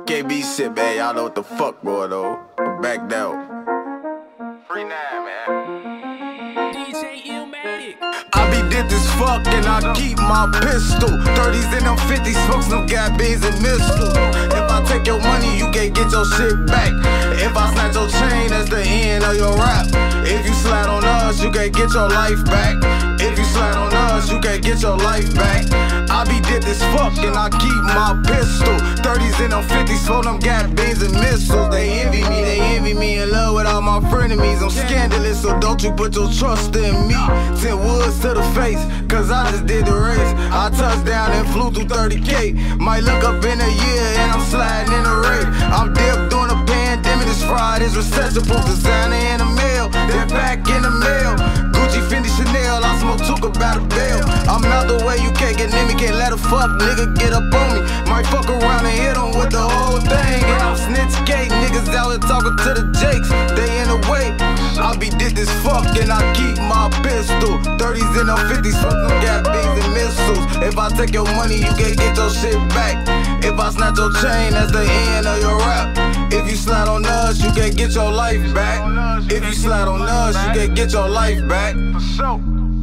KB shit, man. Y'all know what the fuck going on. I'm back down. Free 9, man. DJ Illmatic. I be dipped as fuck and I keep my pistol. 30s and them 50s, smokes them got beans and missiles. If I take your money, you can't get your shit back. If I snatch your chain, that's the end of your rap. If you slide on us, you can't get your life back. If you slide on us, you can't get your life back. I be dipped as fuck and I keep my pistol. 30s and them 50s, smoke them got beans and missiles. They envy me, in love with all my frenemies. I'm scandalous, so don't you put your trust in me. 10 woods to the face, cause I just did the race. I touched down and flew through 30K. Might look up in a year and I'm sliding in a rate. I'm dipped during a pandemic, this fraud is recessional. Designer in the mail, they're back in the mail. Gucci, Fendi, Chanel, I smoke took about a bell. I'm out the way, you can't get near me, can't let a fuck nigga get up on me. Might fuck around and hit him with the whole thing. And I'm snitch gate, niggas out here talking to the Jakes, they in the way. I be dipped as fuck and I keep my pistol. 30s and them 50s, fuck them got beans and missiles. If I take your money, you can't get your shit back. If I snatch your chain, that's the end of your rap. If you slide on us, you can't get your life back. If you slide on us, you can't get your life back. For sure.